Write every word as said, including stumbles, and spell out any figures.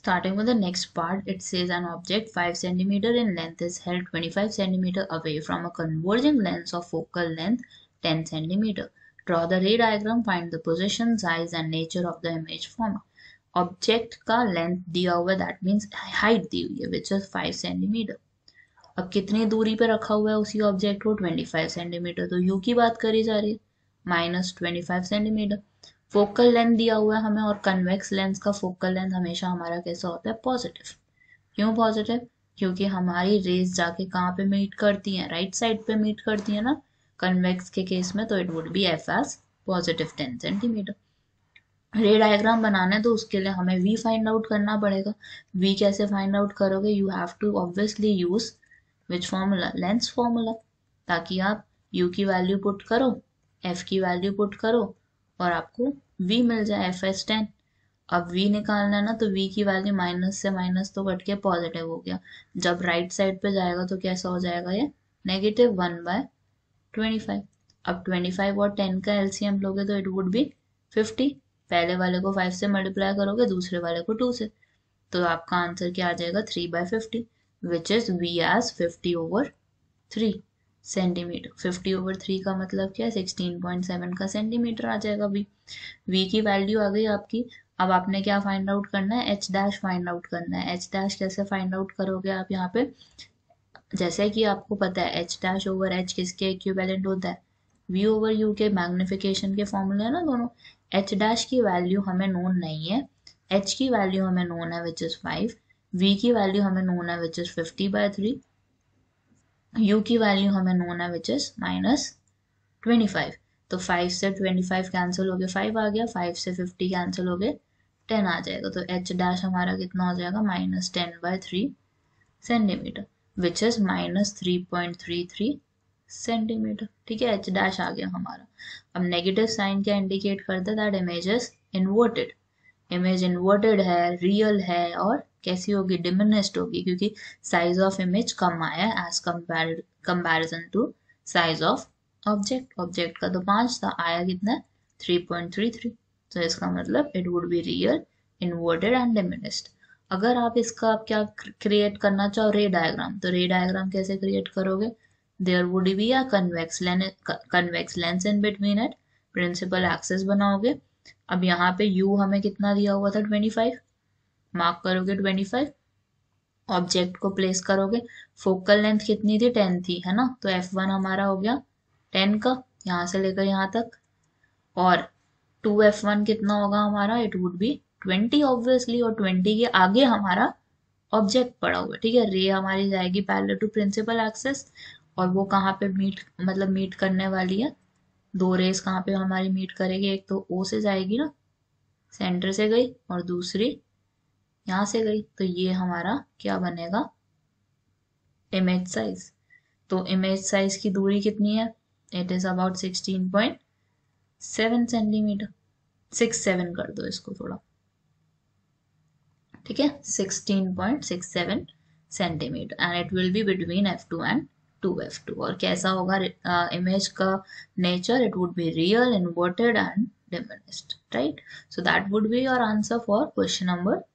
Starting with the next part, it says an object five centimeter in length is held twenty-five centimeter away from a converging lens of focal length ten centimeter. Draw the ray diagram, find the position, size and nature of the image formed. Object का length दिया हुआ है, that means height दी हुई है which is five centimetre. अब कितनी दूरी पे रखा हुआ है उसी ऑब्जेक्ट को, ट्वेंटी फाइव सेंटीमीटर. तो यू की बात करी जा रही है, minus twenty five centimetre. Focal length दिया हुआ है हमें, और कन्वेक्स लेंस का फोकल लेंथ हमेशा हमारा कैसा होता है, पॉजिटिव. क्यों पॉजिटिव? क्योंकि हमारी रेज जाके कहाँ पे मीट करती हैं, राइट साइड पे मीट करती है ना कन्वेक्स के केस में, तो it would be f as positive ten centimetre. Ray diagram बनाना है तो उसके लिए हमें v फाइंड आउट करना पड़ेगा. v कैसे फाइंड आउट करोगे, you have to obviously use which formula, lens formula, ताकि आप u की वैल्यू पुट करो, f की वैल्यू पुट करो और आपको v मिल जाए, एफ एस टेन. अब v निकालना है ना, तो v की वैल्यू माइनस से माइनस तो कट के पॉजिटिव हो गया. जब राइट साइड पे जाएगा तो कैसा हो जाएगा ये, negative one by twenty five. अब ट्वेंटी फाइव और टेन का एलसीएम लोगे तो इट वुड बी फिफ्टी. पहले वाले को फाइव से मल्टीप्लाई करोगे, दूसरे वाले को टू से, तो आपका आंसर क्या आ जाएगा, three by fifty, which is v as fifty over three centimetre. Fifty over three का मतलब क्या है, सिक्सटीन पॉइंट सेवन का सेंटीमीटर आ जाएगा वी. वी की वैल्यू आ गई आपकी. अब आपने क्या फाइंड आउट करना है, एच डैश फाइंड आउट करना है. एच डैश कैसे फाइंड आउट करोगे आप यहाँ पे, जैसे कि आपको पता है एच डैश ओवर एच किसके इक्विवेलेंट होता है, वी ओवर यू के मैग्निफिकेशन के फॉर्मूले है ना दोनों. एच डैश की वैल्यू हमें नोन नहीं है, एच की वैल्यू हमें नोन है विच इज फाइव, वी की वैल्यू हमें नोन है which is fifty by three, U की वैल्यू हमें नोन है which is minus twenty five. तो फाइव से ट्वेंटी फाइव कैंसिल हो गया, फाइव आ गया, फाइव से फिफ्टी कैंसिल हो गए, टेन आ जाएगा. तो एच डैश हमारा कितना हो जाएगा, minus ten by three centimetre, which is minus three point three three centimetre. ठीक है, एच डैश आ गया हमारा. अब नेगेटिव साइन क्या इंडिकेट करता है, that image is inverted. Image inverted है, रियल है, और कैसी होगी, डिमिनिश्ड होगी, क्योंकि साइज ऑफ इमेज कम आया as comparison to size of object. Object का तो पांच था, आया कितना, थ्री पॉइंट थ्री थ्री. तो इसका मतलब it would be real, inverted and diminished. अगर आप इसका आप क्या क्रिएट करना चाहो, रे डायग्राम, तो रे डायग्राम कैसे क्रिएट करोगे, there would be a convex lens, convex lens in between it, principal axis बनाओगे. अब यहाँ पे u हमें कितना दिया हुआ था, ट्वेंटी फाइव, मार्क करोगे ट्वेंटी फाइव, ऑब्जेक्ट को प्लेस करोगे. फोकल लेंथ कितनी थी, टेन थी, है ना, तो एफ वन हमारा हो गया टेन का, यहाँ से लेकर यहाँ तक. और टू एफ वन कितना होगा हमारा, it would be twenty obviously, और ट्वेंटी के आगे हमारा ऑब्जेक्ट पड़ा हुआ है. ठीक है, रे हमारी जाएगी पैरेलल टू प्रिंसिपल एक्सिस, और वो कहाँ पे मीट, मतलब मीट करने वाली है, दो रेस कहाँ पे हमारी मीट करेगी, एक तो ओ से जाएगी ना, सेंटर से गई, और दूसरी यहाँ से गई, तो ये हमारा क्या बनेगा, इमेज साइज. तो इमेज साइज की दूरी कितनी है, it is about sixteen point seven centimetre. Six seven कर दो इसको थोड़ा, ठीक है, sixteen point six seven centimetre, and it will be between F two and two F two. और कैसा होगा इमेज uh, का nature, it would be real, inverted and diminished, right? So that would be your answer for question number